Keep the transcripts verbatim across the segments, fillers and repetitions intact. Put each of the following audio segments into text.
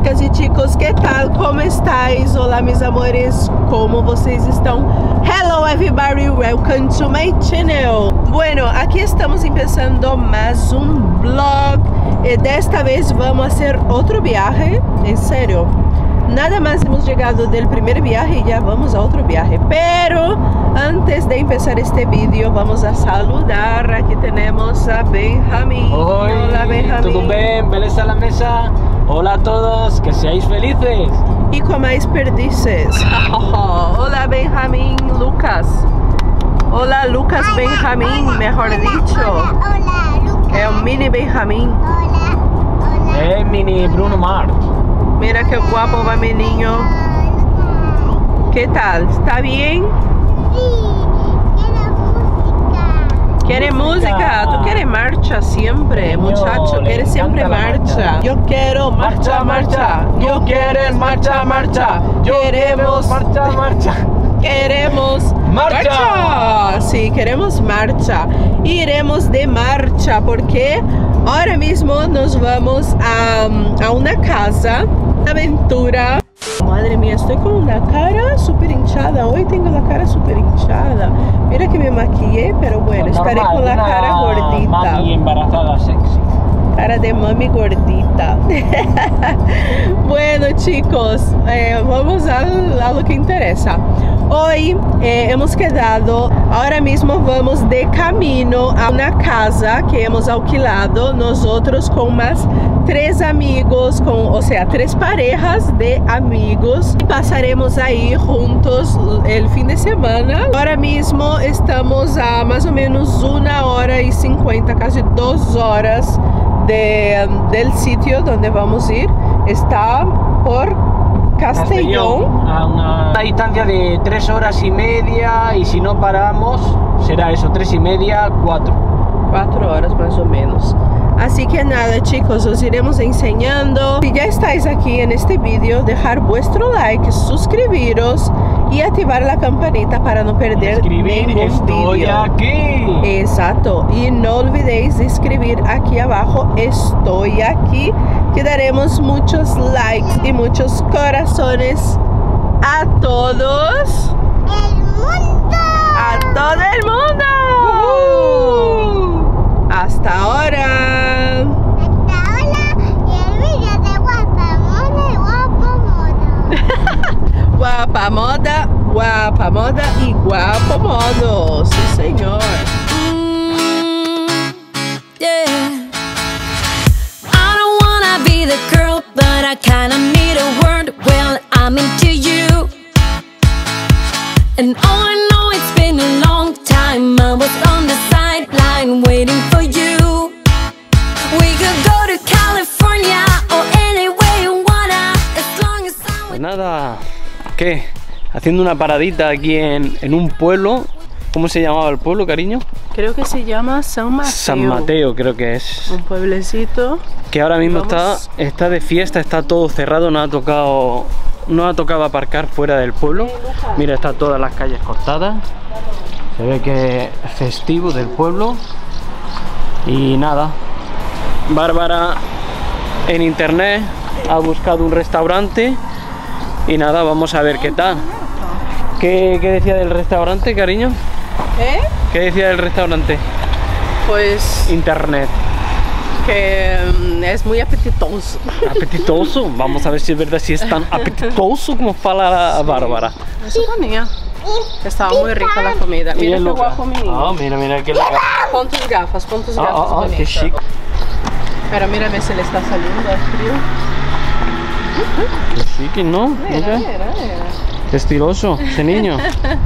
chicas y chicos, ¿qué tal? ¿Cómo estáis? Hola mis amores, ¿cómo vocês estão? Hello everybody, welcome to my channel. Bueno, aquí estamos empezando más un vlog. Y desta vez vamos a hacer otro viaje, en serio. Nada más hemos llegado del primer viaje y ya vamos a otro viaje. Pero antes de empezar este vídeo vamos a saludar. Aquí tenemos a Benjamín. Oi, hola Benjamín. ¿Todo bien? ¿Beleza a la mesa? Hola a todos, que seáis felices. Y comáis perdices. Hola Benjamín Lucas. Hola Lucas hola, Benjamín, hola, mejor hola, dicho. Hola, hola Lucas. Es un mini Benjamín. Hola, hola. Es mini Bruno Mars. Mira qué guapo va mi niño. ¿Qué tal? ¿Está bien? Sí, quiero música. ¿Quiere música? música? Tú quieres marcha siempre, Señor, muchacho. Quieres siempre marcha. marcha. Yo quiero marcha, marcha. Yo quieres marcha, marcha. Yo queremos marcha, marcha. Queremos marcha. marcha. Sí, queremos marcha. Iremos de marcha porque ahora mismo nos vamos a, a una casa, una aventura. Madre mía, estoy con una cara súper hinchada. Hoy tengo la cara súper hinchada. Mira que me maquillé, pero bueno, pues estaré normal, con la cara gordita. Mami embarazada sexy. Cara de mami gordita. Bueno chicos, eh, vamos a, a lo que interesa. Hoy eh, hemos quedado, ahora mismo vamos de camino a una casa que hemos alquilado nosotros con más tres amigos, con, o sea, tres parejas de amigos. Y pasaremos ahí juntos el fin de semana. Ahora mismo estamos a más o menos una hora y cincuenta, casi dos horas de, del sitio donde vamos a ir. Está por Castellón, a una distancia de tres horas y media, y si no paramos será eso, tres y media, cuatro. Cuatro horas más o menos. Así que nada chicos, os iremos enseñando. Si ya estáis aquí en este vídeo, dejar vuestro like, suscribiros y activar la campanita para no perder Escribir, ningún estoy vídeo. aquí. Exacto, y no olvidéis de escribir aquí abajo, estoy aquí, que daremos muchos likes y muchos corazones a todos. El mundo. A todo el mundo. Uh-huh. Hasta ahora. Hasta ahora y el vídeo de Guapa Moda y Guapo Modo. Guapa moda, guapa moda y guapo modo. Sí, señor. Mm, yeah. I don't wanna be the girl, but I kinda need a word. Well, I'm into you. And all I know, it's been a long time. I was on the sideline waiting for you. We could go to California or anywhere you wanna, as long as I'm Pues nada, ¿qué? Haciendo una paradita aquí en, en un pueblo. ¿Cómo se llamaba el pueblo, cariño? Creo que se llama San Mateo. San Mateo, creo que es. Un pueblecito. Que ahora mismo está, Vamos. está de fiesta, está todo cerrado, no ha tocado, no ha tocado aparcar fuera del pueblo. Mira, está todas las calles cortadas. Se ve que es festivo del pueblo. Y nada, Bárbara en internet ha buscado un restaurante. Y nada, vamos a ver qué tal. ¿Qué, qué decía del restaurante, cariño? ¿Eh? ¿Qué decía del restaurante? Pues Internet. que mm, es muy apetitoso. Apetitoso. Vamos a ver si es verdad, si es tan apetitoso como fala Bárbara. Eso ponía. Estaba muy rica la comida. Mira qué guapo mi niño. Ah, mira, mira qué legal. Pon tus gafas, pon tus Ah, gafas. ah, ah, bonitas. qué chic. Pero mira, ve si le está saliendo el frío. Qué chic, ¿no? Mira, Mira. mira, mira. Qué estiloso ese niño.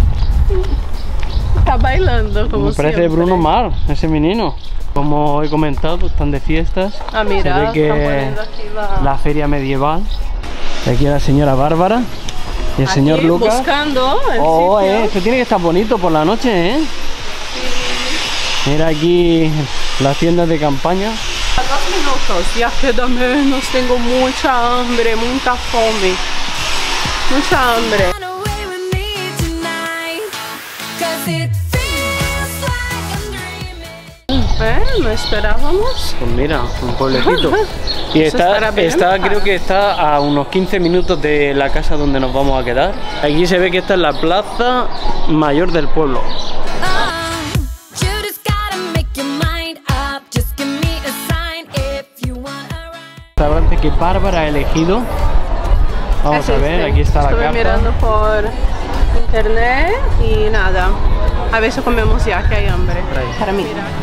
Está bailando como Me parece siempre. Bruno Mars, ese menino. Como he comentado, están de fiestas. Ah, mira, Se ve están que poniendo aquí la... la feria medieval. Aquí la señora Bárbara y el Aquí, señor Lucas. buscando el Oh, sitio. eh, esto tiene que estar bonito por la noche, ¿eh? Mira aquí las tiendas de campaña. A dos minutos, ya queda menos, tengo mucha hambre, mucha fome. Mucha hambre. run away with me tonight, 'cause it feels like I'm dreaming. ¿Eh? No esperábamos. Pues mira, un pueblecito. Y Eso está, estará bien. está, creo que está a unos quince minutos de la casa donde nos vamos a quedar. Aquí se ve que esta es la plaza mayor del pueblo. You just gotta make your mind up. Just give me a sign if you want a ride. Restaurante que Bárbara ha elegido. Vamos Es a ver, este. aquí está la Estuve carta. mirando por internet y nada. A ver si comemos ya, que hay hambre. Por ahí. Para mí.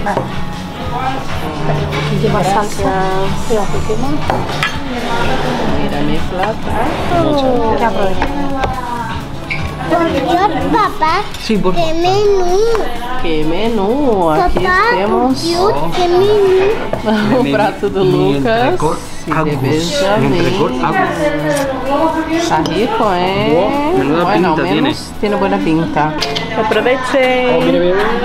Lleva salsa. Mira mi plato. Dios, papá, Sí, por qué menú. Que menú. Aquí Papá, temos Dios, qué menú. o prato do Lucas. E de Benjamin. Está rico, ¿eh? Wow, menuda bueno, al pinta menos tiene buena pinta. Aprovechen. Oh, mire, mire, mire.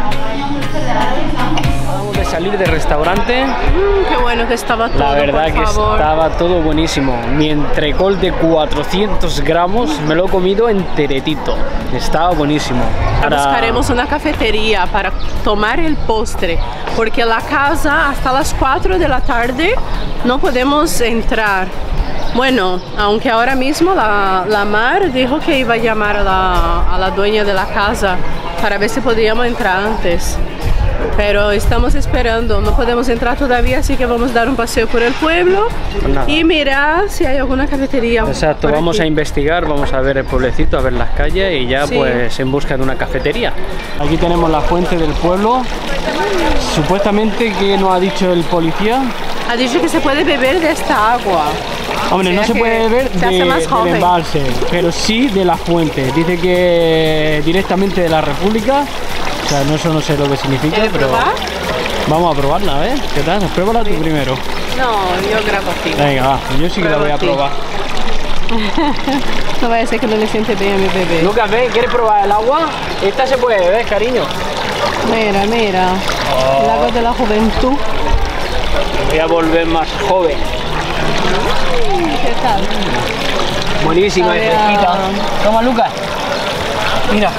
Acabamos de salir del restaurante. Mm, qué bueno que estaba todo, La verdad por que favor. estaba todo buenísimo. Mi entrecol de cuatrocientos gramos me lo he comido enteretito. Estaba buenísimo. Ahora- Buscaremos una cafetería para tomar el postre, porque la casa hasta las cuatro de la tarde no podemos entrar. Bueno, aunque ahora mismo la, la Mar dijo que iba a llamar a la, a la dueña de la casa para ver si podíamos entrar antes. Pero estamos esperando, no podemos entrar todavía, así que vamos a dar un paseo por el pueblo Pues nada. y mirar si hay alguna cafetería. Exacto, por vamos aquí. a investigar, vamos a ver el pueblecito, a ver las calles y ya Sí. pues en busca de una cafetería. Aquí tenemos la fuente del pueblo. Supuestamente, ¿qué nos ha dicho el policía? Ha dicho que se puede beber de esta agua. Hombre, O sea no se que puede beber se hace de- más del joven. embalse, pero sí de la fuente. Dice que directamente de la República. O sea, no, eso no sé lo que significa, ¿Quieres pero probar? vamos a probarla, a ver. ¿Qué tal? Pruébala tú primero. No, yo grabo aquí. Venga, va, yo sí que la voy a Prueba a ti. probar. No vaya a ser que no le siente bien a mi bebé. Lucas, ven, ¿quieres probar el agua? Esta se puede beber, cariño. Mira, mira. Oh. El agua de la juventud. Voy a volver más joven. ¿Qué tal? Buenísima y Sabe a- fresquita. Toma, Lucas. Mira.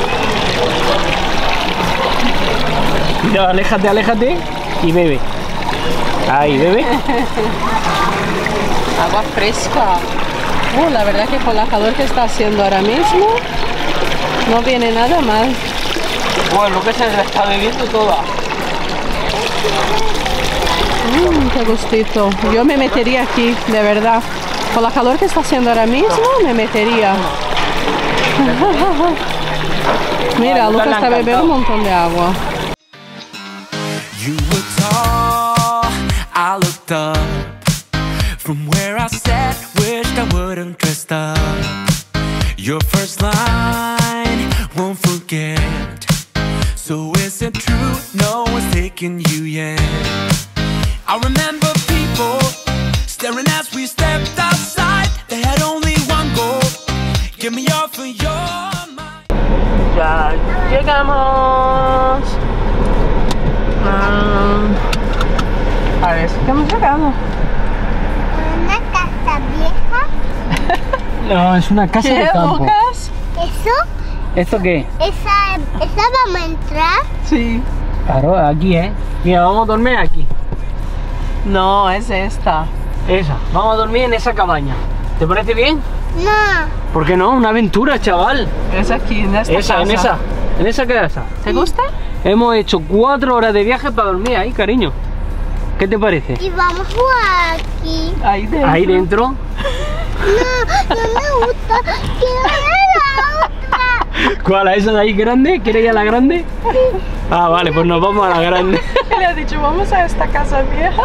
Mira, aléjate, aléjate y bebe. Ahí, bebe. Agua fresca. Uh, la verdad que con la calor que está haciendo ahora mismo, no viene nada mal. Bueno, Lucas se la está bebiendo toda. Mmm, qué gustito. Yo me metería aquí, de verdad. Con la calor que está haciendo ahora mismo, me metería. Mira, Lucas Lucas le ha está bebiendo un encantado. montón de agua. You were tall, I looked up. From where I sat, wished I wouldn't dressed up. Your first line, won't forget. So is it true, no one's taking you yet? I remember people staring as we stepped outside. They had only one goal, get me off of your mind. Ya llegamos. Mm, parece que hemos llegado. Una casa vieja. No, es una casa de ¿Qué, campo. Lucas? Eso, ¿Esto qué? esa, esa vamos a entrar. Sí. Claro, aquí, ¿eh? Mira, vamos a dormir aquí. No, es esta. Esa. Vamos a dormir en esa cabaña. ¿Te parece bien? No, ¿Por qué no? Una aventura, chaval. Es aquí, en esta Esa, casa. en esa. En esa casa. ¿Te gusta? Hemos hecho cuatro horas de viaje para dormir ahí, cariño. ¿Qué te parece? y vamos a jugar aquí. Ahí dentro. Ahí dentro. No, no me gusta. Quiero ver la otra. ¿Cuál? ¿A esa de ahí grande? ¿Quieres ir a la grande? Ah, vale, pues nos vamos a la grande. Le ha dicho, vamos a esta casa vieja.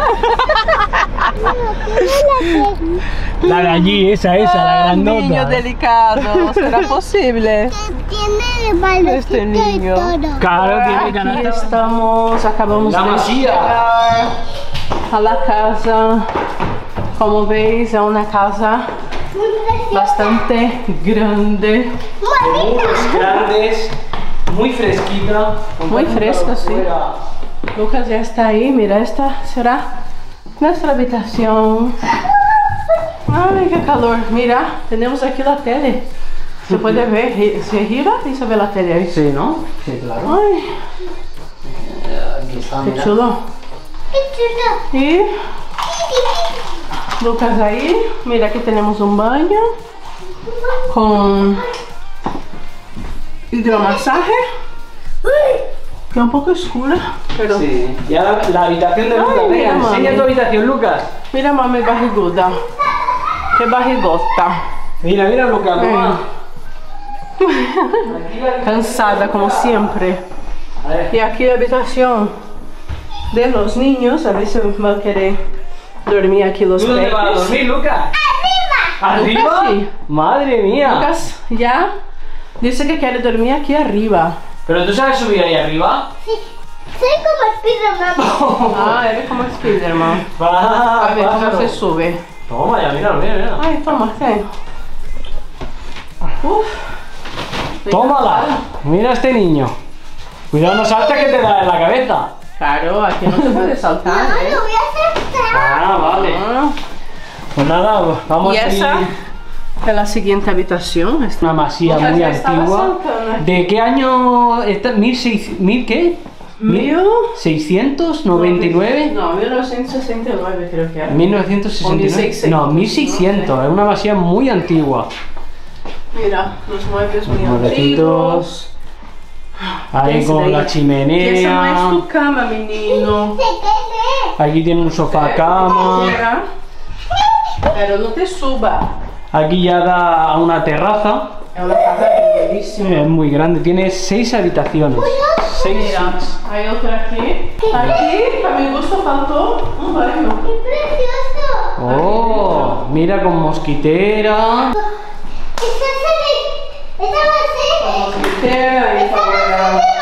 La de allí, esa, esa, la Ah, grandota. niño delicado, ¿será posible? Tiene el balocito Este niño. y todo. Claro, tiene Aquí canasta. estamos, acabamos La de masía. llegar a la casa. Como veis, es una casa bastante grande. Muros grandes, muy fresquita. Muy fresco, sí. Lucas ya está ahí, mira, esta será nuestra habitación. Ay, qué calor. Mira, tenemos aquí la tele. Se puede ver, gi- se gira y se ve la tele ahí. Sí, ¿no? Sí, claro. Ay, Aquí Ah, Qué mira. chulo. Qué chulo. Y Lucas ahí. Mira, aquí tenemos un baño con hidromasaje. Que es un poco oscura, pero Sí. Y ahora la habitación de Ay, Lucas. mira, Venga, enseña mami. tu habitación, Lucas. mira mami barriguda. Qué barrigota. Mira, mira, Lucas. mamá. Cansada como siempre. A ver. Y aquí la habitación de los niños. A ver si va a querer dormir aquí los ¿Tú dónde vas a peques. dormir, Lucas? ¿Arriba? Lucas, sí. Madre mía. Lucas ya dice que quiere dormir aquí arriba. ¿Pero tú sabes subir ahí arriba? Sí. Soy como Spiderman. Ah, eres como Spiderman. Va, A ver cómo pájaro. se sube. Toma, ya, mira, mira, mira. Ay, toma, ¿qué? Uf. Tómala. Mira a este niño. Cuidado, no salta que te da en la cabeza. Claro, aquí no se puede saltar, No, ¿eh? lo voy a aceptar. Ah, vale. Ah. Pues nada, vamos Y a ir esa es la siguiente habitación. Esta- una masía Lucas, muy ya estaba antigua. saltando aquí. ¿De qué año está? ¿mil seiscientos? ¿Mil qué? Mil- ¿seiscientos noventa y nueve? No, mil novecientos sesenta y nueve creo que era. ¿mil novecientos sesenta y nueve? O mil seiscientos. No, mil seiscientos. No sé. Es una masía muy antigua. Mira, los muebles muy Mueblecitos. antiguos. Ahí Ese de con la ahí. Y esa no es chimenea. tu cama, menino. ¿De qué Aquí tiene un sofá cama. Mira. Pero no te suba. Aquí ya da a una terraza. Es una casa bellísima. Es muy grande. Tiene seis habitaciones. Seis. Mira, hay otra aquí. Aquí, a mi gusto, faltó un baño. ¡Qué precioso! Oh, mira con mosquitera. Esa se ve. Esa va a ser. Mosquitera y Esa va a para... ser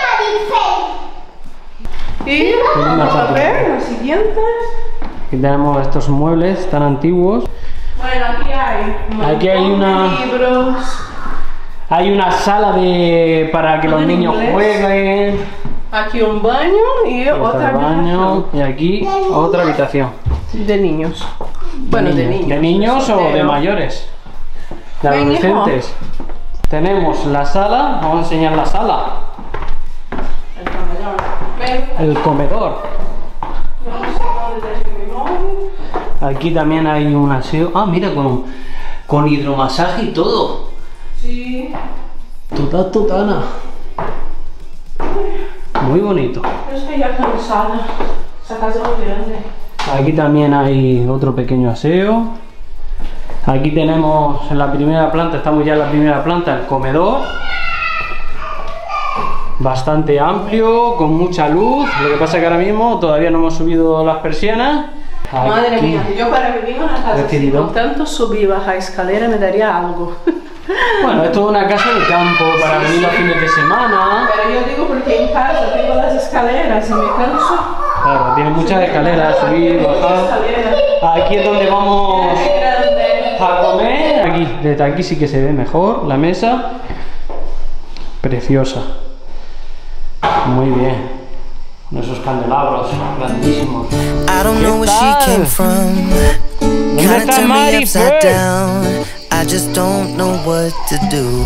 de Marifel. Y vamos a ver la siguiente. Aquí tenemos estos muebles tan antiguos. Bueno, aquí hay un Aquí hay montón de una- libros. Hay una sala de para que los ¿En niños inglés? jueguen. Aquí un baño y Aquí está otra el baño. Y aquí otra habitación. habitación. De niños. Bueno, de niños. ¿De niños o de soltero. mayores? De Ven, hijo. adolescentes. Tenemos la sala. Vamos a enseñar la sala. El comedor. Ven. El comedor. Aquí también hay un aseo. Ah, mira, con, con hidromasaje y todo. Sí. Total, totana. Muy bonito. Yo estoy ya cansada. Esa casa es muy grande. Aquí también hay otro pequeño aseo. Aquí tenemos en la primera planta, estamos ya en la primera planta, el comedor. Bastante amplio, con mucha luz. Lo que pasa es que ahora mismo todavía no hemos subido las persianas. Madre Aquí. mía, yo para vivir en una casa así, Decidido. con tanto subir y bajar escalera me daría algo. Bueno, esto es una casa de campo para venir los fines de semana. Pero yo digo porque en casa tengo las escaleras y me canso. Claro, tiene muchas escaleras, subir, bajar. Escaleras. Aquí es donde vamos Qué grande. a comer. Aquí, desde aquí sí que se ve mejor la mesa. Preciosa. Muy bien. Con esos candelabros grandísimos. I don't know where she came from. Kinda está turned me Mari upside Fer? down. I just don't know what to do.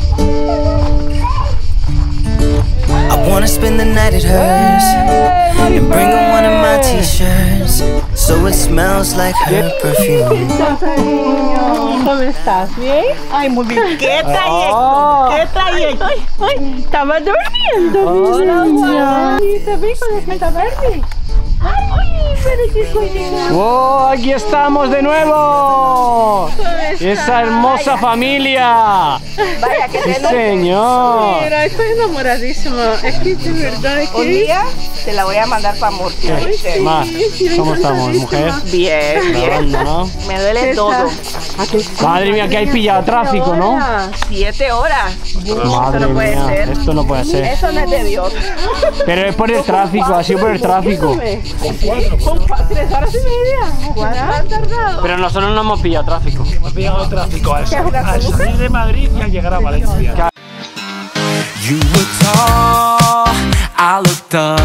I wanna spend the night at hers and bring her one of my t-shirts so it smells like her perfume. ¿Cómo estás? ¿Bien? Ay, muy bien. ¿Qué trayecto? Oh. ¿Qué trayecto? Ay, ay, estaba durmiendo. Hola, mi niña. Juan. Y te vi con la meta verde. Ay, pero qué coño. ¡Oh, aquí estamos de nuevo! ¡Esa hermosa familia! Vaya, que ¡Sí, te lo... señor! Mira, estoy enamoradísima. Es que de verdad es que... Un día te la voy a mandar para Murcia. ¿viste? Más, ¿cómo estamos, mujer? Bien, bien. Grabando, ¿no? Me duele todo. Madre mía, que hay pillado tráfico, ¿no? Siete horas. Madre no puede mía, ser. esto no puede ser. Eso no es de Dios. Pero es por el tráfico, ha sido por el tráfico. Con cua- tres horas y media. ¿Cuánto han tardado? Pero nosotros no hemos pillado tráfico. Hemos pillado tráfico al, sal- al salir de Madrid y al llegar a Valencia. You were tall, I looked up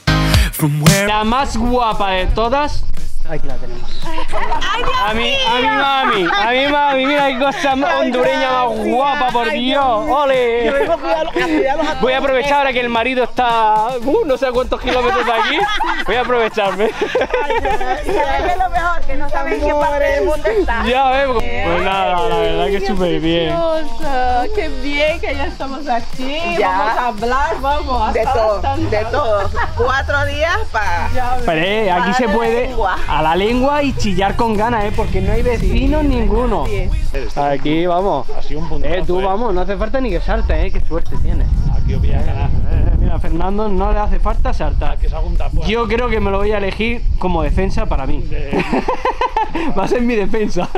from where La más guapa de todas. Aquí la tenemos. A mi, a mi mami, a mi mami, mira qué cosa hondureña más guapa, por Dios. ¡Ole! Voy a aprovechar ahora que el marido está, uh, no sé a cuántos kilómetros de aquí. Voy a aprovecharme. Es lo mejor, que no saben qué parte del mundo está. Ya vemos. Pues nada, la verdad que súper bien. Qué bien que ya estamos aquí. Ya. Vamos a hablar, vamos. De hasta todo, bastante. de todo. Cuatro días para... Pero eh, aquí se puede a la lengua y chillar con ganas, ¿eh? Porque no hay vecinos ninguno. Aquí vamos. Ha sido un puntazo, Eh, tú eh. vamos, no hace falta ni que salte, ¿eh? Qué suerte tienes. Aquí os voy a ganar. Eh, mira, a Fernando no le hace falta saltar. Que se haga un tapo. Yo creo que me lo voy a elegir como defensa para mí. De- Va a ser mi defensa.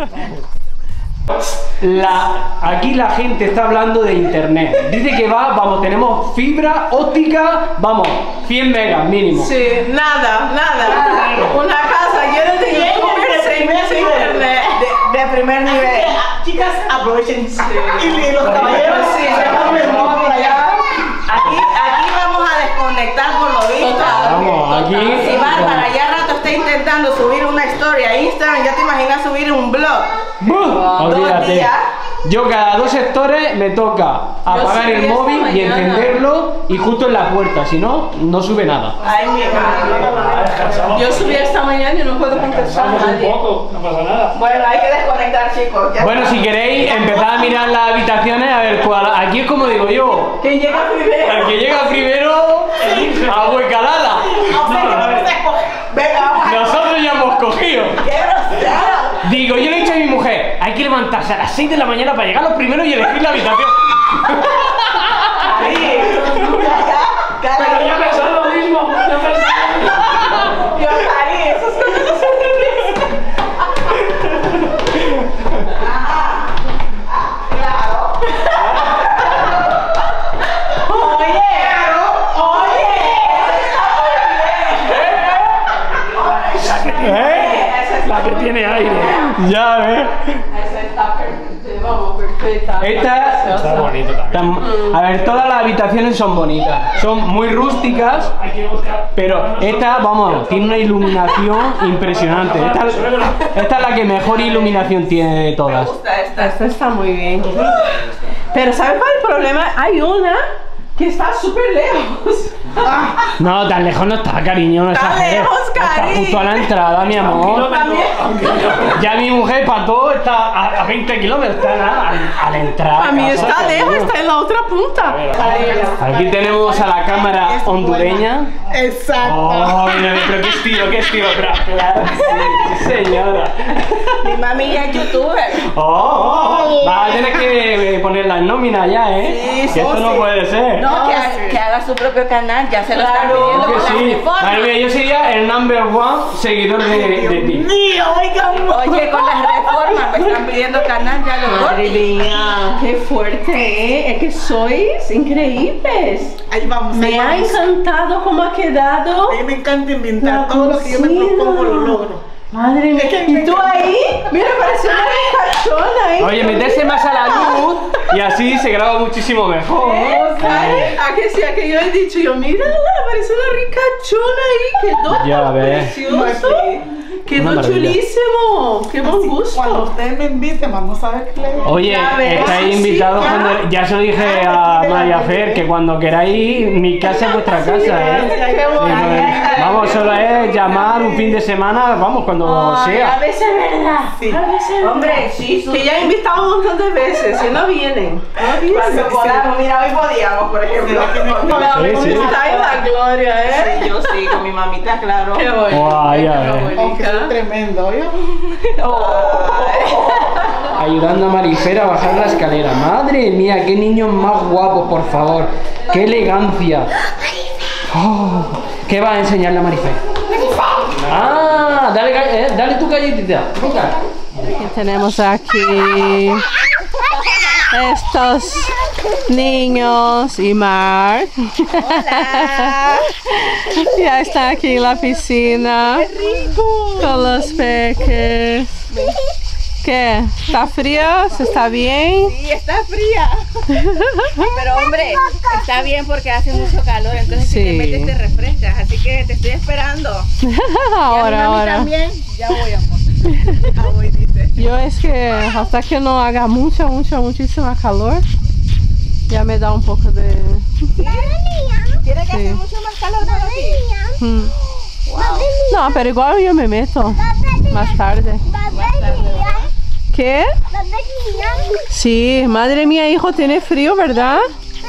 La, aquí la gente está hablando de internet. Dice que va, vamos, tenemos fibra óptica, vamos, cien megas mínimo. Sí, nada, nada. Una casa llena de youtubers sin sin internet. De, de primer nivel. Chicas, aprovechen. Y los caballeros, Sí, se van de moda por allá. Aquí, aquí vamos a desconectar por lo visto. Vamos, aquí. Si Bárbara ya rato está intentando subir una historia a Instagram, ya te imaginas subir un blog. ¡Buh! Olvídate. días. Yo cada dos sectores me toca apagar subí el esta móvil y mañana. encenderlo y justo en la puerta, si no, no sube nada. Ay, mi madre. Yo subí esta mañana y no puedo contestar a Vamos un nadie. poco, no pasa nada. Bueno, hay que desconectar, chicos. Ya Bueno, está. si queréis, empezad a mirar las habitaciones, a ver cuál. Aquí es como digo yo. ¿Quién llega primero? El que llega primero, agua y calada. Venga, vamos a... Nosotros ya hemos cogido. ¡Qué grosero! Digo, yo le he dicho a mi mujer, hay que levantarse a las seis de la mañana para llegar los primeros y elegir la habitación. Ahí. Pero yo pensaba lo mismo. Yo pensaba. Yo salí, esos son los Oye, oye, ¿Eh? La que tiene aire. Ya ves. Esa está perfecta, vamos, perfecta. Esta Está bonito también. tam- A ver, todas las habitaciones son bonitas. Son muy rústicas. Hay que buscar. Pero esta, vamos, tiene una iluminación impresionante. Esta, esta es la que mejor iluminación tiene de todas. Esta, esta está muy bien. Pero ¿sabes cuál es el problema? Hay una que está súper lejos. No, tan lejos no está, cariño, no Está exageres. lejos, Está cari. justo a la entrada, mi amor. También. Ya mi mujer para todo está a, a veinte kilómetros, está a, a- a la entrada. A mí casa, está cariño. lejos, está en la otra punta. Aquí tenemos a la cámara hondureña. Exacto. Oh, mira, pero qué estilo, qué estilo, pero claro, sí, sí, señora. Mi mami ya es youtuber. Oh, oh, oh. Va a tener que eh, poner las nóminas ya, ¿eh? Sí, que esto sí, no sí. puede ser. No, que, ha- que haga su propio canal, ya se lo están Claro. pidiendo Que con la sí. uniforme. Madre mía, yo sería el number one seguidor de, de ti. Mío, oigan. Oye, con las reformas me están pidiendo canal, ya lo Madre corté. mía, qué fuerte, ¿eh? Es que sois increíbles. Ahí vamos, ahí Me ha vamos. encantado cómo ha quedado. A mí me encanta inventar. La Todo lo que yo me cocina. propongo lo logro. Madre mía. ¿Y tú ahí? Mira, parece una ricachona ahí. Oye, meterse más a la luz y así se graba muchísimo mejor. ¿Eh? ¿Sabes? ¿A que sí? A que yo he dicho, yo, mírala, parece una ricachona ahí, quedó Ya tan ves. precioso. Quedó Una maravilla. chulísimo. Qué buen gusto. Cuando ustedes me inviten, vamos a ver qué le Oye, Ya ves. estáis Sí, invitados ya. cuando. Ya se lo dije Ah, a aquí de la María calle, Fer ¿eh? que cuando queráis, mi casa es vuestra casa, ¿eh? Qué bonito. Vamos, solo es llamar un fin de semana, vamos, cuando Ay, sea. a veces es verdad. Sí. A veces es verdad. Hombre, sí, su... Que ya he invitado un montón de veces y no vienen. No vienen. Cuando podamos, mira, hoy podíamos, por ejemplo. Sí, sí. Está en la gloria, ¿eh? Sí, yo sí, con mi mamita, claro. Qué bonito. Guay, ya qué ves. Aunque bonita. es tremendo, ¿oye? Ayudando a Marifer a bajar la escalera. Madre mía, qué niños más guapos, por favor. Qué elegancia. Oh, ¿qué va a enseñarle a Marifer? Ah, dale, ga- eh, dale tu galletita. Venga. ¿Qué tenemos aquí? Estos niños y Mark. Ya están aquí en la piscina. Con los peques. ¿Qué? ¿Está frío? ¿Se está bien? Sí, está fría. Pero hombre, está bien porque hace mucho calor, entonces si te Sí. metes te refrescas, así que te estoy esperando. Ahora, y a mi mami ahora. también. Ya voy, amor. Yo es que hasta que no haga mucha, mucha, muchísima calor, ya me da un poco de... ¿Tiene que Sí. hacer mucho más calor por aquí? Mm. No, pero igual yo me meto más tarde. ¿Qué? Sí, madre mía, hijo, tiene frío, ¿verdad?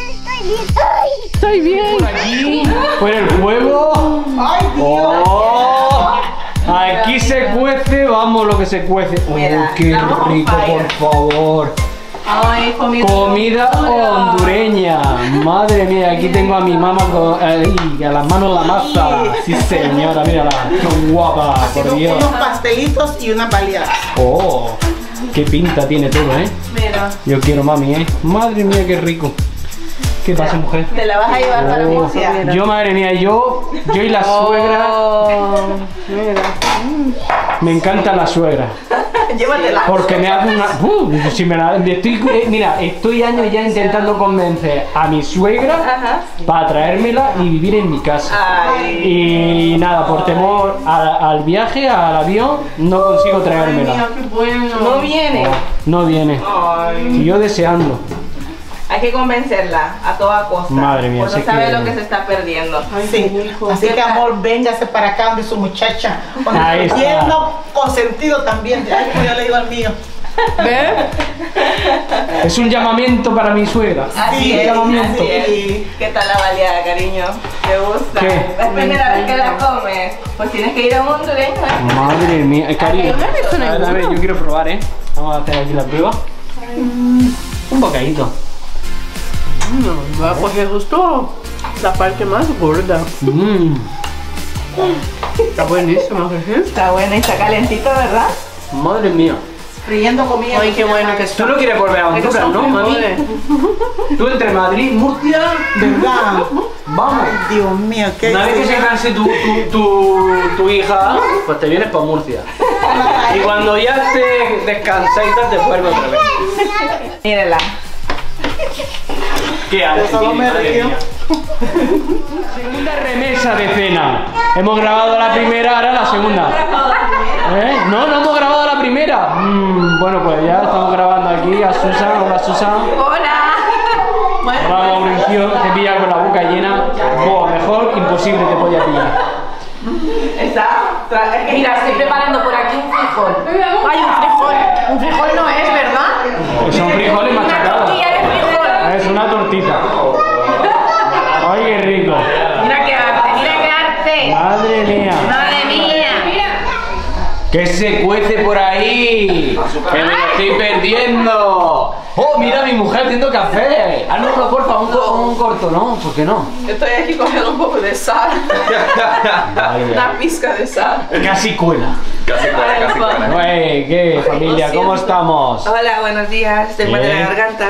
Estoy bien. Por aquí, por el fuego. ¡Ay, Dios! ¡Oh! Aquí se cuece, vamos lo que se cuece. ¡Oh, Mira, qué estamos on rico, fire. por favor! Ay, comida. Comida hondureña. Madre mía, aquí tengo a mi mamá con, ahí, a las manos la masa. Sí, señora, mírala. ¡Qué guapa, por Dios! Unos pastelitos y una baleada. ¡Oh! ¡Qué pinta tiene todo, eh! Mira, Yo quiero mami, eh. Madre mía, qué rico. ¿Qué pasa, mujer? te la vas a llevar para Oh, Murcia. yo, madre mía, yo, yo y la suegra. Oh, mira. Me encanta la suegra. Llévatela. Porque me hace una. Uh, si me la, me estoy, eh, mira, estoy años ya intentando convencer a mi suegra Ajá. para traérmela y vivir en mi casa. Ay. Y nada, por temor a- al viaje, al avión, no consigo traérmela. qué bueno. No viene. No viene. Ay. Y yo deseando. Hay que convencerla a toda costa. Madre mía, Pues no sé sabe que- lo que se está perdiendo. Sí. Así que, amor, véngase para acá donde su muchacha. Con Ahí el está. tierno consentido también. Ay, pues yo le digo al mío. ¿Ve? Es un llamamiento para mi suegra. Así Un es, llamamiento. así es. ¿Qué tal la baleada, cariño? ¿Te gusta? ¿Qué? ¿Es primera vez que la comes? Pues tienes que ir a un hondureño, ¿eh? Madre mía, eh, cariño. Yo no he visto A ver, a ver, ninguno. yo quiero probar, eh. Vamos a hacer aquí la prueba. Un bocadito. No, va a coger justo la parte más gorda. Mm. Está buenísimo, ¿sí? Está bueno y está calentito, ¿verdad? Madre mía. Friendo comida. Ay, qué bueno que Tú está. no quieres volver a Honduras, ¿no, mami? Tú entre Madrid, Murcia, ¿Verdad? vamos. Dios mío, qué. Una vez que se canse tu, tu, tu, tu hija, pues te vienes para Murcia. Y cuando ya estés descansadita, te vuelves otra vez. Mírala. ¿Qué haces? Solo me Madre río. mía. Segunda remesa de cena. Hemos grabado la primera, ahora la segunda. ¿Eh? No, no hemos grabado la primera. Mm, bueno, pues ya estamos grabando aquí a Susan. Hola, Susan. ¡Hola! Hola, Mauricio. Te pilla con la boca llena. Oh, mejor imposible te podía pillar. Está. tra- Mira, estoy preparando por aquí un frijol. Ay, un frijol. Un frijol no es, ¿verdad? Son frijoles Una machacados. tortilla de frijol. Es una tortita. Ay, qué rico. Mira qué arte, mira qué arte. Madre mía. Madre mía. ¿Qué se cuece por ahí? ¡Que me lo estoy perdiendo! ¡Oh, mira a mi mujer haciendo café! Ah, no, no, porfa, un, co- un corto, ¿no? ¿Por qué no? Estoy aquí cogiendo un poco de sal. Ay, Una pizca de sal. casi cuela. Casi cuela, casi cuela. Güey, ¿qué familia? ¿Cómo estamos? Hola, buenos días. Tengo de la Bien. garganta.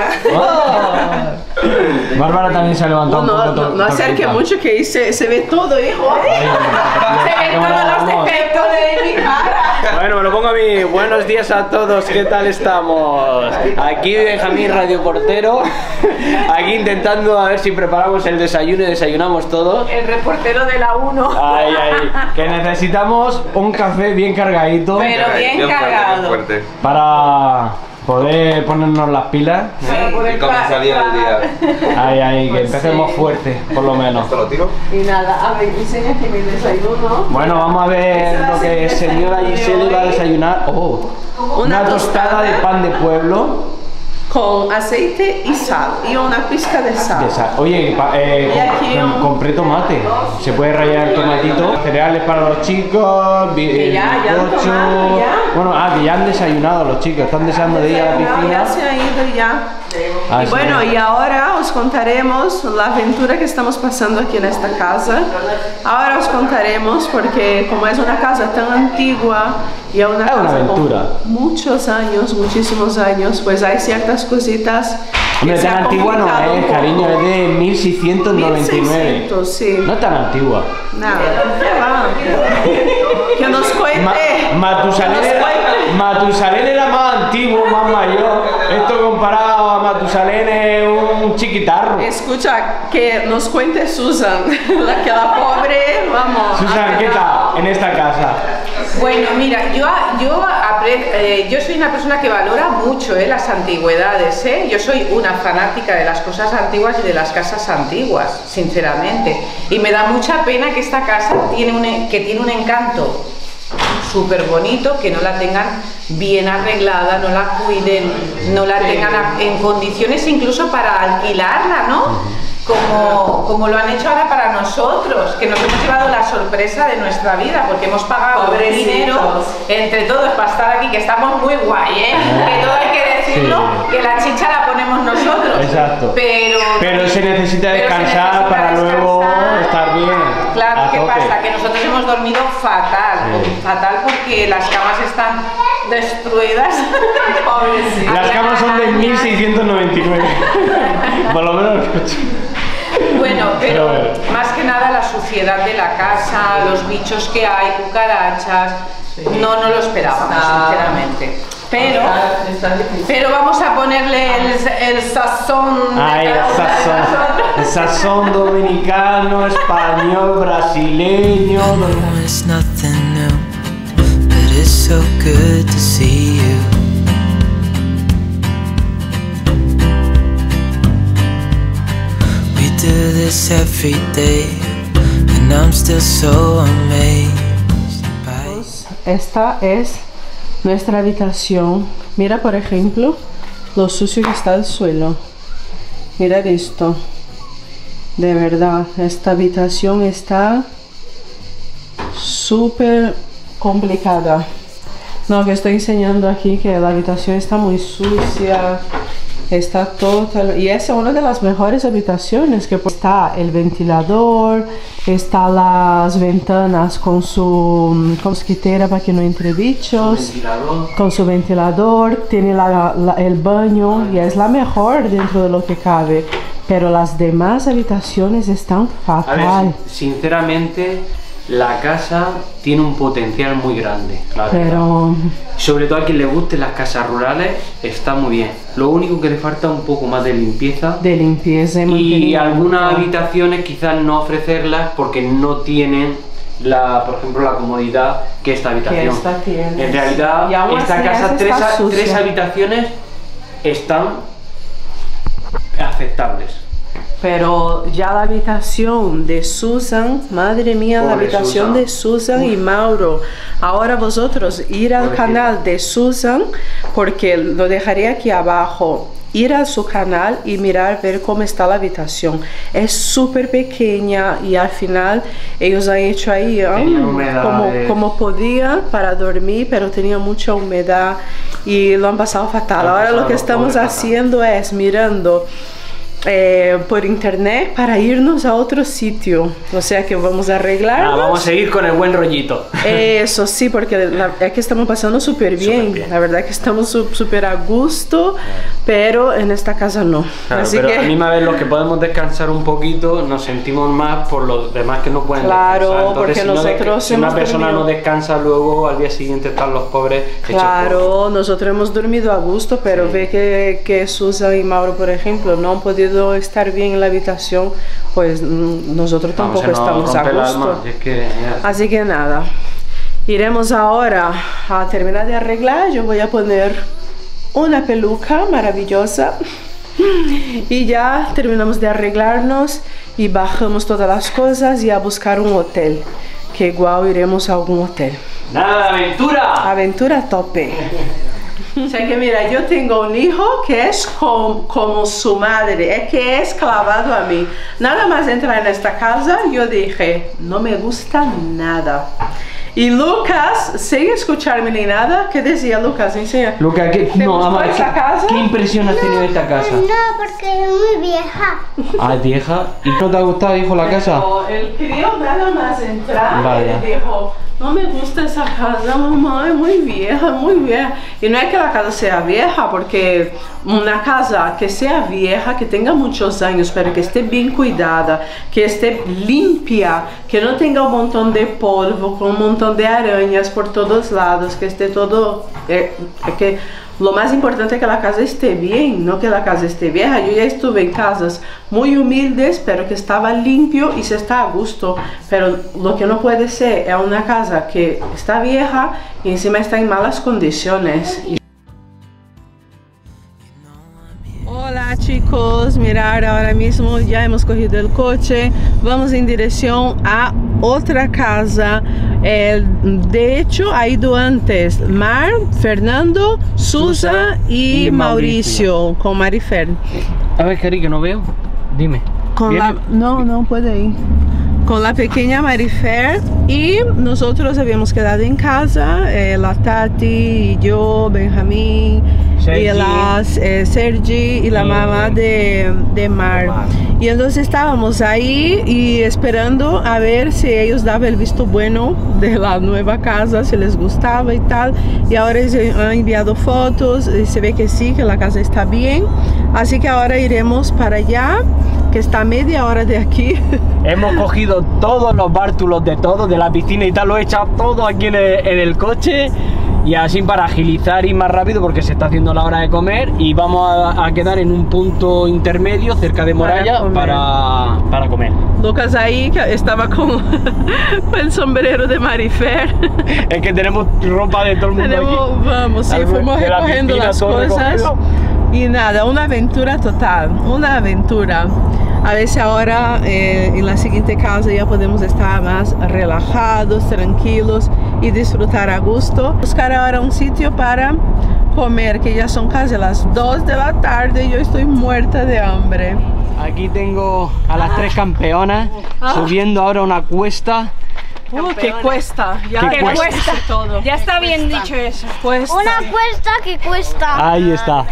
Oh. Bárbara también se ha levantado No, un poco. no, to- no acerque tortita. mucho que ahí se, se ve todo, hijo. Ay, Se ven qué buena, todos los vamos. defectos de mi cara. Bueno, me lo pongo a mí. Buenos días a todos, ¿qué tal estamos? Aquí Benjamín Radio Portero, aquí intentando a ver si preparamos el desayuno y desayunamos todos. El reportero de la uno. Ay, ay, que necesitamos un café bien cargadito Pero bien fuerte, cargado. bien fuerte. para poder ponernos las pilas. Para poder Y comenzar bien el día. Ay, ay, que empecemos fuerte, por lo menos. ¿Esto lo tiro? Y nada, a ver, enseña que mi desayuno. Bueno, vamos a ver lo que señora Giselle va a desayunar. Oh, una tostada de pan de pueblo. Con aceite y sal. Y una pizca de sal. De sal. Oye, pa- eh, Y aquí com- un- compré tomate. Se puede rallar el tomatito. Cereales para los chicos. bi- Que el ya, ya han bizcocho. tomado, ya. Bueno, ah, que ya han desayunado los chicos. Están deseando de ir a la No, ya piscina. se ha ido ya. Ah, Y sí. bueno, y ahora os contaremos la aventura que estamos pasando aquí en esta casa. Ahora os contaremos porque como es una casa tan antigua y es una Es casa una aventura. con muchos años, muchísimos años, pues hay ciertas cositas que Hombre, se tan ha antigua no complicado un es, poco. cariño, es de mil seiscientos noventa y nueve. mil seiscientos, sí. No es tan antigua. Nada, ¿qué va? Que nos cuente. Ma- Matusalén, que nos era, cuente. Matusalén era más antiguo, más mayor. Esto comparado a Matusalén es un un chiquitarro. Escucha, que nos cuente Susan, la que la pobre, vamos. Susan, ¿qué tal en esta casa? Bueno, mira, yo, yo, apre- eh, yo soy una persona que valora mucho eh, las antigüedades, ¿eh? Yo soy una fanática de las cosas antiguas y de las casas antiguas, sinceramente. Y me da mucha pena que esta casa tiene un, que tiene un encanto súper bonito, que no la tengan bien arreglada, no la cuiden, no la tengan a- en condiciones incluso para alquilarla, ¿no? Como, como lo han hecho ahora para nosotros, que nos hemos llevado la sorpresa de nuestra vida, porque hemos pagado Pobrecitos. dinero entre todos para estar aquí, que estamos muy guay, ¿eh? Que todo hay que decirlo, Sí. que la chicha la ponemos nosotros. Exacto. Pero, Pero se necesita pero se descansar necesita para luego descansar. estar bien. Claro, a ¿qué tope. pasa? Que nosotros hemos dormido fatal, Sí. fatal porque las camas están destruidas. Pobrecito. Las camas son de mil seiscientos noventa y nueve. Por lo menos. Bueno, pero Pero bueno. más que nada la suciedad de la casa, los bichos que hay, cucarachas, no, no lo esperábamos, Está- sinceramente. Pero, Está- está difícil. pero vamos a ponerle el, el sazón. de Ay, el cada una de sazón. nosotros. El sazón dominicano, español, brasileño. know it's nothing new, but it's so good to see you. We do this every day, and I'm still so amazed by you. Esta es nuestra habitación. Mira, por ejemplo, lo sucio que está el suelo. Mirad esto. De verdad, esta habitación está súper complicada. No, que estoy enseñando aquí que la habitación está muy sucia. Está total, y es una de las mejores habitaciones, que está el ventilador, está las ventanas con su con mosquitera para que no entre bichos, con su ventilador, tiene la- la- el baño y es la mejor dentro de lo que cabe, pero las demás habitaciones están A ver, fatal. sin- sinceramente, la casa tiene un potencial muy grande, la verdad. Pero Sobre todo a quien le guste las casas rurales, está muy bien. Lo único que le falta es un poco más de limpieza. de limpieza y Y mantenimiento. algunas habitaciones quizás no ofrecerlas porque no tienen la, por ejemplo, la comodidad que esta habitación. esta tiene. En realidad, Y aún esta así casa, esa tres, está ha- sucia. tres habitaciones están aceptables. Pero ya la habitación de Susan, madre mía, la Pobre habitación Susan. de Susan y Mauro. Ahora vosotros ir al Pobrecita. canal de Susan, porque lo dejaré aquí abajo. Ir a su canal y mirar, ver cómo está la habitación. Es súper pequeña y al final ellos han hecho ahí ah, Tenía humedad como, de- como podían para dormir, pero tenía mucha humedad y lo han pasado fatal. Lo han Ahora pasado lo que los estamos pobres fatal. haciendo es mirando eh, por internet para irnos a otro sitio. O sea que vamos a arreglarnos. Ah, vamos a seguir con el buen rollito. Eso sí, porque la- es que estamos pasando súper bien. Súper bien. La verdad que estamos su- súper a gusto, pero en esta casa no. Claro, Así pero que a mí a ver, los que podemos descansar un poquito, nos sentimos más por los demás que no pueden Claro, descansar. Entonces, porque si no de- nosotros si una hemos persona dormido- no descansa, luego al día siguiente están los pobres hechos polvo. claro, nosotros hemos dormido a gusto, pero Sí. ve que, que Susan y Mauro, por ejemplo, no han podido estar bien en la habitación, pues mm, nosotros Vamos, tampoco se nos estamos a rompe el alma, gusto. y es que, ya. Así que nada, iremos ahora a terminar de arreglar. Yo voy a poner una peluca maravillosa y ya terminamos de arreglarnos y bajamos todas las cosas y a buscar un hotel, que igual iremos a algún hotel. ¡Nada de aventura! Aventura a tope. O sea que mira, yo tengo un hijo que es com- como su madre, es que es clavado a mí. Nada más entrar en esta casa, yo dije, no me gusta nada. Y Lucas, sin escucharme ni nada, ¿qué decía Lucas? Enseña. Luca, ¿qué, ¿Te no, gustó ama, esta ¿qué, casa? ¿qué impresión has tenido de esta casa? No, porque es muy vieja. Ah, es vieja. ¿Y no te ha gustado, hijo, la casa? Pero el crío nada más entrar, Vaya. él dijo, no me gusta esa casa, mamá, es muy vieja, muy vieja. Y no es que la casa sea vieja, porque una casa que sea vieja, que tenga muchos años, pero que esté bien cuidada, que esté limpia, que no tenga un montón de polvo, con un montón de arañas por todos lados, que esté todo... eh, que Lo más importante es que la casa esté bien, no que la casa esté vieja. Yo ya estuve en casas muy humildes, pero que estaba limpio y se está a gusto. Pero lo que no puede ser es una casa que está vieja y encima está en malas condiciones. Hola chicos, mirar, ahora mismo ya hemos cogido el coche, vamos en dirección a otra casa. Eh, de hecho ha ido antes Mar, Fernando, Susa y, y Mauricio, Mauricio con Marifer. A ver, Cari, que no veo, dime. Con la, no, no puede ir. Con la pequeña Marifer, y nosotros habíamos quedado en casa, eh, la Tati y yo, Benjamín, Sergi. y las, eh, Sergi y la mamá de, de Mar. Mar. Y entonces estábamos ahí y esperando a ver si ellos daban el visto bueno de la nueva casa, si les gustaba y tal. Y ahora ellos han enviado fotos y se ve que sí, que la casa está bien. Así que ahora iremos para allá, que está a media hora de aquí. Hemos cogido todos los bártulos de todo, de la piscina y tal, lo he echado todo aquí en el, en el coche. Y así para agilizar y más rápido, porque se está haciendo la hora de comer, y vamos a, a quedar en un punto intermedio cerca de Moralla para comer. Para, para comer. Lucas ahí que estaba con, con el sombrero de Marifer. Es que tenemos ropa de todo el mundo tenemos, aquí. Vamos, sí, fuimos recogiendo la las cosas. Recogido. Y nada, una aventura total, una aventura. A ver si ahora eh, en la siguiente casa ya podemos estar más relajados, tranquilos y disfrutar a gusto. Buscar ahora un sitio para comer, que ya son casi las dos de la tarde y yo estoy muerta de hambre. Aquí tengo a las tres campeonas ah. subiendo ahora una cuesta. Uh, que cuesta, ya que cuesta. cuesta todo. Ya está bien dicho eso. Cuesta. Una cuesta que cuesta. Ahí está.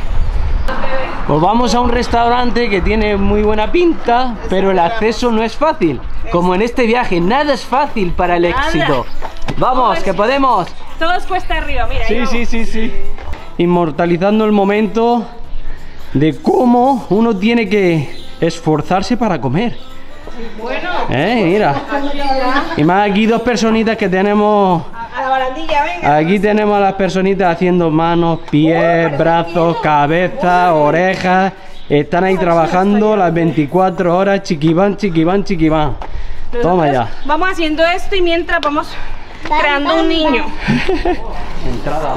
Pues vamos a un restaurante que tiene muy buena pinta, pero el acceso no es fácil. Como en este viaje, nada es fácil para el éxito. Vamos, que podemos. Todos cuesta arriba, mira. Sí, sí, sí, sí. Inmortalizando el momento de cómo uno tiene que esforzarse para comer. Bueno. Eh, mira. Y más aquí dos personitas que tenemos. A la barandilla, venga. Aquí tenemos a las personitas haciendo manos, pies, brazos, cabeza, orejas. Están ahí trabajando las veinticuatro horas, chiquibán, chiquibán, chiquibán. Toma ya. Vamos haciendo esto y mientras vamos creando un niño. Entrada.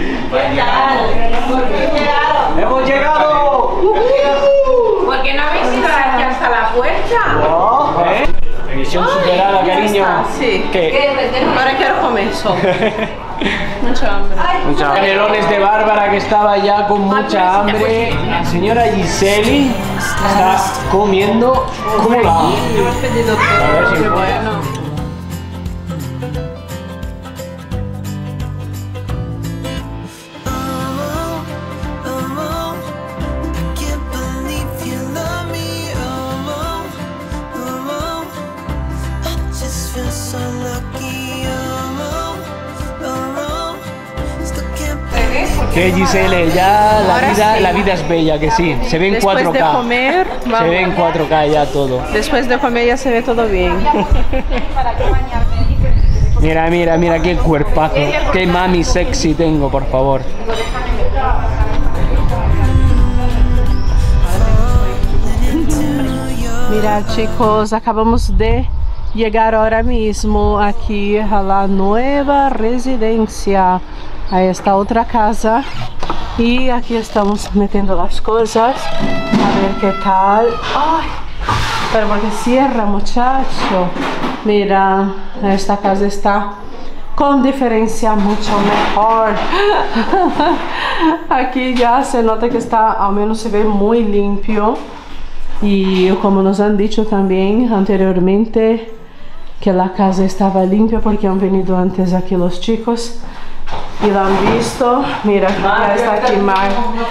¡Hemos llegado! ¿Por qué no habéis ido aquí hasta la puerta? No, ¿eh? Misión superada, cariño. Sí. ¿Qué? Ahora quiero comer solo. Mucha hambre. Mucha canelones de Bárbara, que estaba ya con mucha hambre. La señora Giseli está comiendo cola. Hemos pedido todo. Qué bueno. Que Gisele, ya la vida, sí. la vida es bella, que sí, se ve en Después cuatro K. de comer, vamos. Se ve en cuatro K ya todo. Después de comer ya se ve todo bien. Mira, mira, mira qué cuerpazo, qué mami sexy tengo, por favor. Mira chicos, acabamos de llegar ahora mismo aquí a la nueva residencia. Ahí está otra casa y aquí estamos metiendo las cosas, a ver qué tal. Ay, pero porque cierra, muchacho. Mira, esta casa está con diferencia mucho mejor. Aquí ya se nota que está, al menos se ve muy limpio. Y como nos han dicho también anteriormente, que la casa estaba limpia porque han venido antes aquí los chicos y lo han visto. Mira, ya está aquí Mar.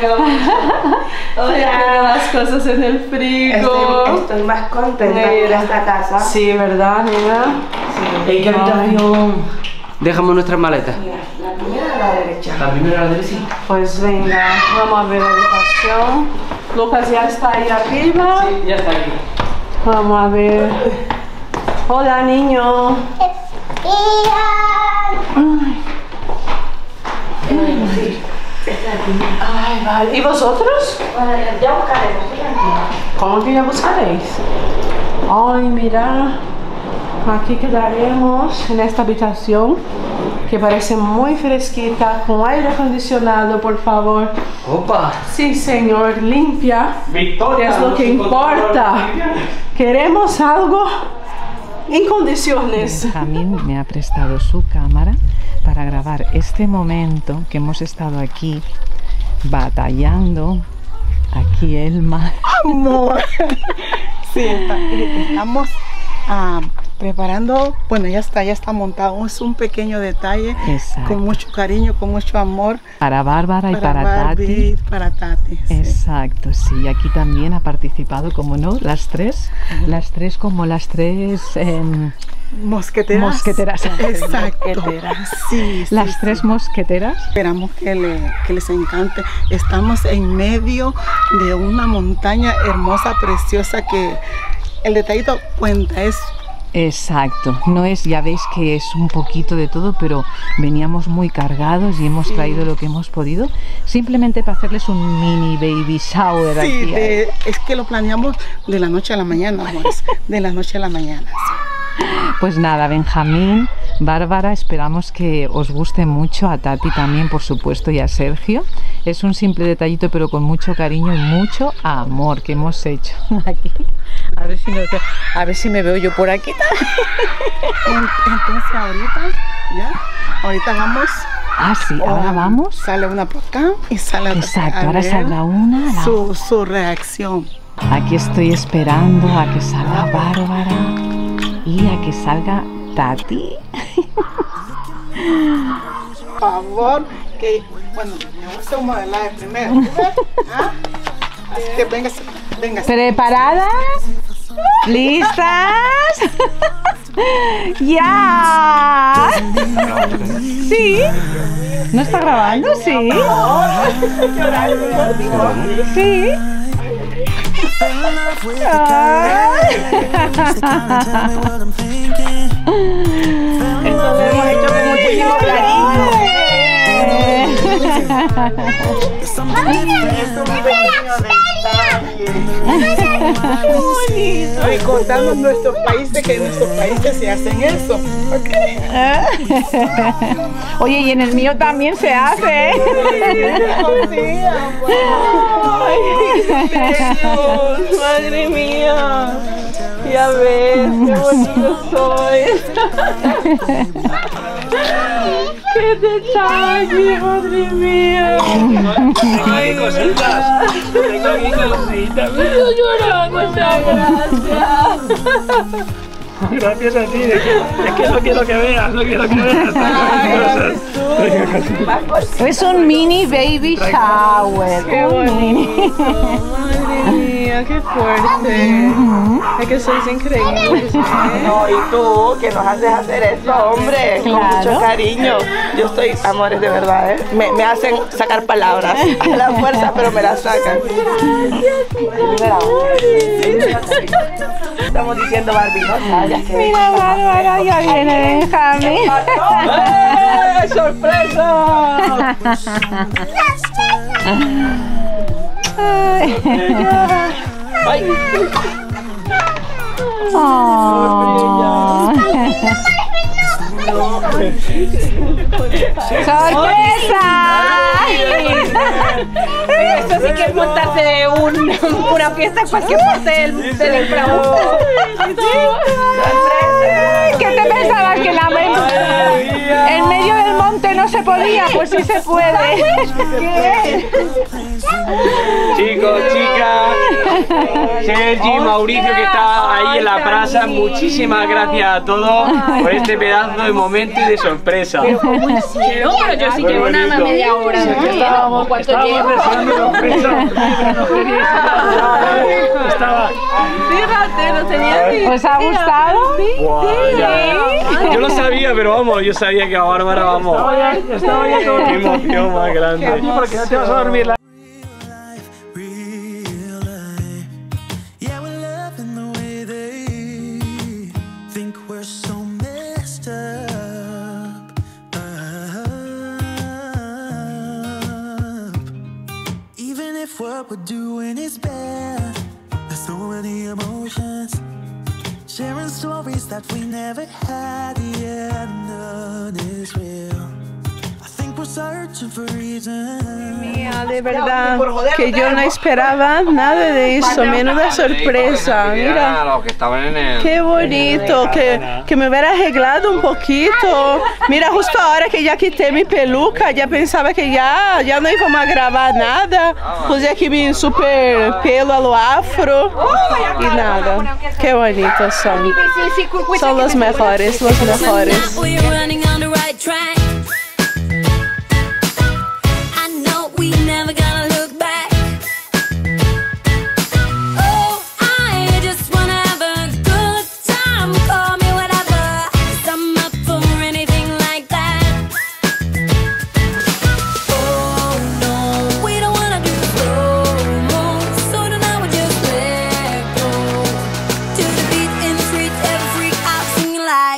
Tiene las cosas en el frigo. Estoy, estoy más contenta de esta casa. Sí, ¿verdad, mira? Sí. ¿En qué habitación dejamos nuestras maletas? Mira, la primera a la derecha. La primera a la derecha, sí. Pues venga, vamos a ver la habitación. Lucas ya está ahí arriba. Sí, ya está aquí. Vamos a ver. Hola, niño. Ay. Eh, sí, esta es Ay, vale. ¿Y vosotros? Ya buscaremos. ¿Cómo que ya buscaréis? Ay, mira. Aquí quedaremos en esta habitación que parece muy fresquita, con aire acondicionado, por favor. Opa. Sí, señor, limpia. Victoria, Es lo que importa. Queremos algo en condiciones. Benjamín me ha prestado su cámara para grabar este momento que hemos estado aquí batallando. Aquí el mar. Amor. Sí, está- estamos ah, preparando, bueno, ya está, ya está montado. Es un pequeño detalle. Exacto. Con mucho cariño, con mucho amor. Para Bárbara y para Barbie Tati. y para Tati. Sí. Exacto, sí. Aquí también ha participado, como no, las tres. Las tres como las tres... em, Mosqueteras. Mosqueteras. Exacto. Sí, sí, las sí. tres mosqueteras. Esperamos que, le- que les encante. Estamos en medio de una montaña hermosa, preciosa, que el detallito cuenta. Es Exacto, no es, ya veis que es un poquito de todo, pero veníamos muy cargados y hemos traído lo que hemos podido, simplemente para hacerles un mini baby shower sí, aquí. de- es que lo planeamos de la noche a la mañana, amores. De la noche a la mañana. Sí. Pues nada, Benjamín, Bárbara, esperamos que os guste mucho, a Tati también, por supuesto, y a Sergio. Es un simple detallito, pero con mucho cariño y mucho amor que hemos hecho aquí. A ver si, no te- a ver si me veo yo por aquí. En- Entonces ahorita, ya, ahorita vamos. Ah, sí, ahora um, vamos. Sale una por acá y sale otra. Exacto, a ahora ver saldrá una. la- Su, su reacción. Aquí estoy esperando a que salga Bárbara y a que salga Tati. Por favor, que, bueno, me gusta un modelaje primero. ¿Ah? Así que véngase, véngase. ¿Preparadas? ¿Listas? ¡Ya! ¿Sí? ¿No está grabando? Sí. Sí. Esto lo hemos hecho con muchísimo cariño. Es un pequeño detalle. Recordando nuestros países, que en nuestros países se hacen eso. Okay. Oye, y en el mío también se hace. Madre mía. Ya ves, qué bonito soy. ¡Qué detalle, madre mía! Ay, cositas. Tengo aquí cositas. Estoy llorando, muchas gracias. Gracias a ti. Es que, es que no quiero que veas, no quiero que veas. Es un mini baby shower. ¡Qué un mini. bonito! Madre mía, qué fuerte. Es que sois increíbles. No, y tú, que nos haces hacer esto, hombre, con Claro. mucho cariño. Yo estoy, amores, de verdad, ¿eh? Me, me hacen sacar palabras a la fuerza, pero me las sacan. Estamos diciendo Barbie, ¿no? Sabes que- Mira, Bárbara, ya viene Benjamín. ¡Eh! ¡Sorpresa! Ay. Oh. ¡Sorpresa! Esto sí que es montarse un, una fiesta en cualquier parte del, del inframundo. ¿Qué te pensabas que la en medio del monte no se podía? Pues sí se puede. Chicos, chicas, Sergi, Mauricio que está ahí en la plaza, muchísimas gracias a todos por este pedazo de momento y de sorpresa. No, pero yo sí llevo nada más media hora. Sí, es que estábamos, ¿Cuánto estábamos llevo? deseando sorpresa, pero no queríais nada. Estaba. Fíjate, no tenía ni ¿Os ha gustado? Guau, ya. Yo lo sabía, pero vamos, yo sabía que a Bárbara vamos. Estaba ya, estaba ya todo. Qué emoción más grande. Sí, porque no te vas a dormir. La... Yeah, we're loving the way they think we're so messed up. Up. what we're doing is bad. There's so many emotions, sharing stories that we never had. The end none is real. I think we're searching for reasons. Mía, de verdad que yo no esperaba nada de eso, menuda sorpresa, mira, Los que estaban en el... qué bonito, que, que me hubiera arreglado un poquito, mira, justo ahora que ya quité mi peluca, ya pensaba que ya, ya no íbamos a grabar nada, puse aquí mi super pelo a lo afro y nada, qué bonitos son, son los mejores, los mejores. We're running on the right track. I know we never gonna look back. Oh, I just wanna have a good time. Call me whatever, 'cause I'm up for anything like that. Oh no, we don't wanna do slow-mo, so tonight we just let go. To the beat in the street, every freak out singing like.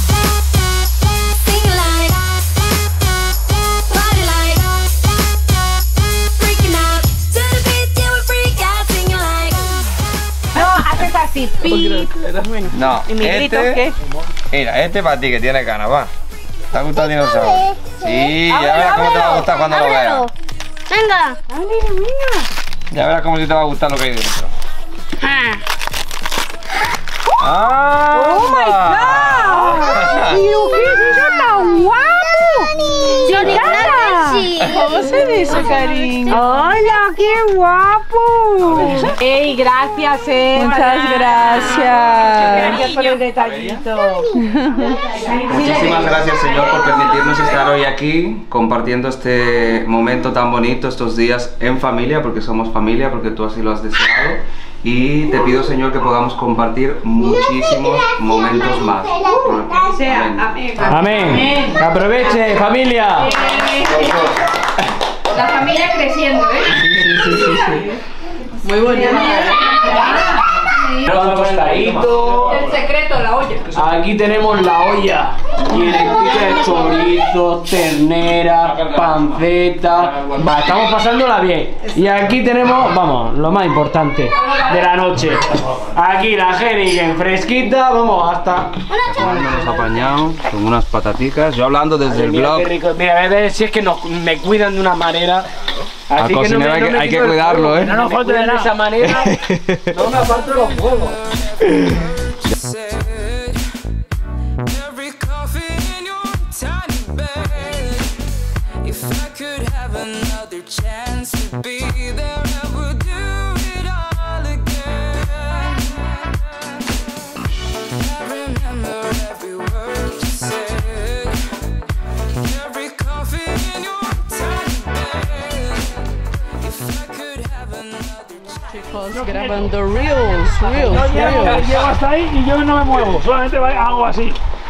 Así, pi. No, ¿Y mi grito este, qué? Mira, este para ti que tiene ganas, va. ¿Te ha gustado el dinosaurio? Sí, ya verás cómo te va a gustar cuando lo veas. Venga. Ya verás cómo si te va a gustar lo que hay dentro. ¡Ah! ¡Oh my God! ¡Pero qué es eso tan guapo! ¿Cómo se dice, cariño? ¡Hola, qué guapo! ¡Ey, gracias, eh! Muchas gracias. Gracias por el detallito. Muchísimas gracias, Señor, por permitirnos estar hoy aquí compartiendo este momento tan bonito, estos días en familia, porque somos familia, porque tú así lo has deseado. Y te pido, Señor, que podamos compartir muchísimos momentos más. Amén. Amén. Que aproveche, familia. La familia creciendo, ¿eh? Sí, sí, sí, sí. Muy bonito. Tostadito. El secreto, la olla. Aquí tenemos la olla directita de chorizo, ternera, panceta. Va, estamos pasándola bien. Y aquí tenemos, vamos, lo más importante de la noche. Aquí la Heineken fresquita, vamos, hasta. Nos apañado con unas pataticas. Yo hablando desde el Mira blog. qué rico. Mira, a ver si es que nos, me cuidan de una manera. A Así que no cocinar me, hay no que- me hay quito que el cuidarlo, fuego, ¿eh? que No nos falte de esa manera. No me aparto los fuegos. Every coffee in your tiny bed. If I could have another chance to be there, I would do it all again. I remember every word you said. Every coffee in your tiny bed. If I could have another chance. Chicos, grabando reels, reels, Yo llego, reels. llego hasta ahí y yo no me muevo, solamente hago así.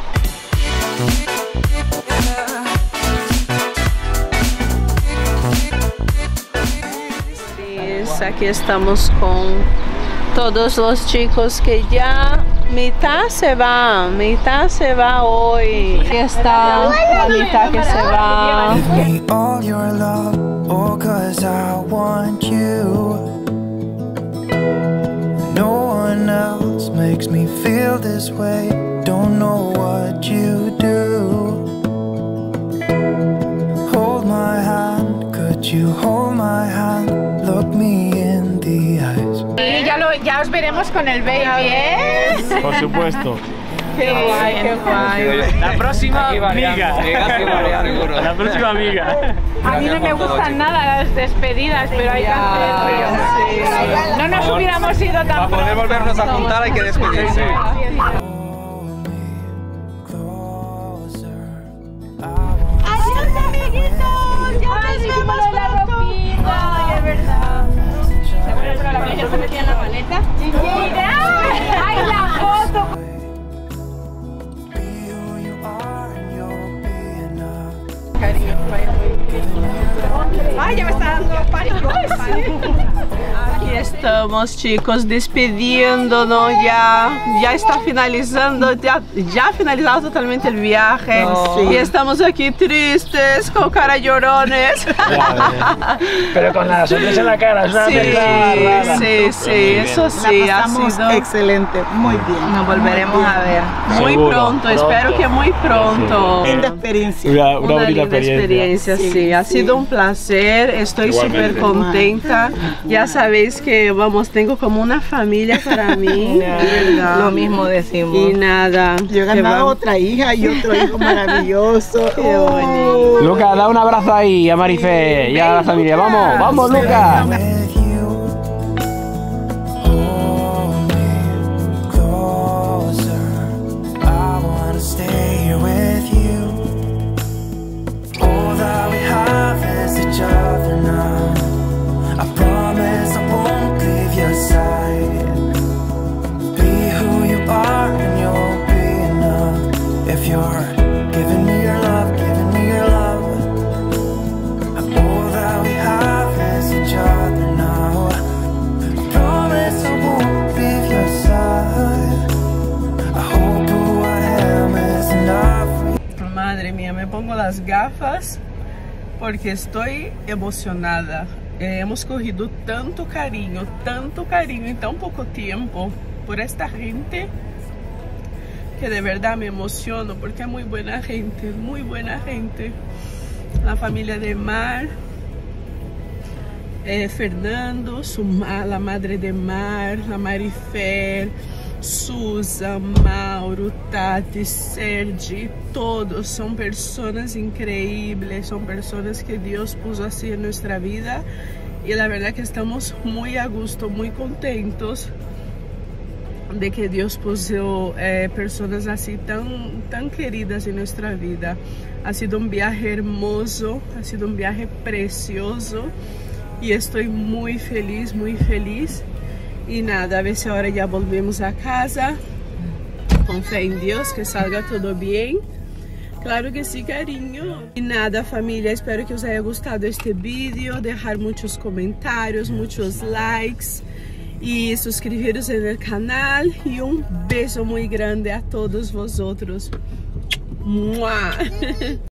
Aquí estamos con todos los chicos que ya mitad se va, mitad se va hoy. Aquí está la mitad que se va. Me all your love, oh, 'cause I want you. No one else makes me feel this way. Don't know what you do. Hold my hand, could you hold my hand? Look me in the eyes. Y ya, lo, ya os veremos con el baby, ¿eh? Por supuesto. Qué guay, qué guay. La próxima amiga. seguro. La próxima amiga. A mí no me gustan nada las despedidas, pero hay que hacerlo. No nos hubiéramos ido tan Para poder volvernos a juntar hay que despedirse. Adiós, amiguitos. Ya nos vemos pronto. Ay, es verdad. ¿Seguro que la niña se metía en la maleta? ¡Mira! ¡Ay, la foto! Ay, ya me está dando pánico. Aquí está. estamos, chicos, despediéndonos ya. Ya está finalizando, ya, ya ha finalizado totalmente el viaje. Oh, sí. Y estamos aquí tristes, con cara llorones. Pero con la sonrisa en la cara, es una Sí, mezcla rara. sí, sí, eso sí, La ha pasamos sido... excelente, muy bien. Nos volveremos a ver muy Seguro, pronto, pronto. espero que muy pronto. Linda experiencia. Una, una Una bonita linda experiencia, sí, Sí, ha sí. sido un placer, estoy Igualmente. súper contenta. Ya sabéis que, vamos, tengo como una familia para mí, de verdad. Lo mismo decimos. Y nada, Yo he que ganado va- otra hija y otro hijo maravilloso. Qué bonito. Lucas, da un abrazo ahí a Marife y a la familia. Vamos, vamos, Lucas. With you, hold me closer. I wanna stay here with you. All that we have is each other now. I promise I won't leave your side. Be who you are and you'll be enough. If you're giving me your love, giving me your love. All that we have is each other now. I promise I won't leave your side. I hope who I am is enough. Madre mía, me pongo las gafas porque estoy emocionada. Eh, hemos cogido tanto cariño, tanto cariño en tan poco tiempo por esta gente que de verdad me emociono porque es muy buena gente, muy buena gente. La familia de Mar, eh, Fernando, su ma la madre de Mar, la Marifer, Susan, Mauro, Tati, Sergi, todos son personas increíbles, son personas que Dios puso así en nuestra vida y la verdad que estamos muy a gusto, muy contentos de que Dios puso eh, personas así tan, tan queridas en nuestra vida. Ha sido un viaje hermoso, ha sido un viaje precioso y estoy muy feliz, muy feliz. Y nada, a ver si ahora ya volvemos a casa, con fe en Dios, que salga todo bien. Claro que sí, cariño. Y nada, familia, espero que os haya gustado este vídeo, dejar muchos comentarios, muchos likes y suscribiros en el canal. Y un beso muy grande a todos vosotros. ¡Mua!